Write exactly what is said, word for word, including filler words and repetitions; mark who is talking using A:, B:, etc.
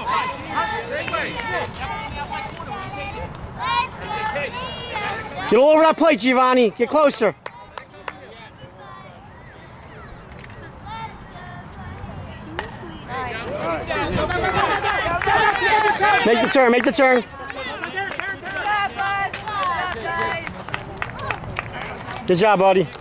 A: Get all over that plate, Giovanni. Get closer. Make the turn, make the turn. Good job, buddy.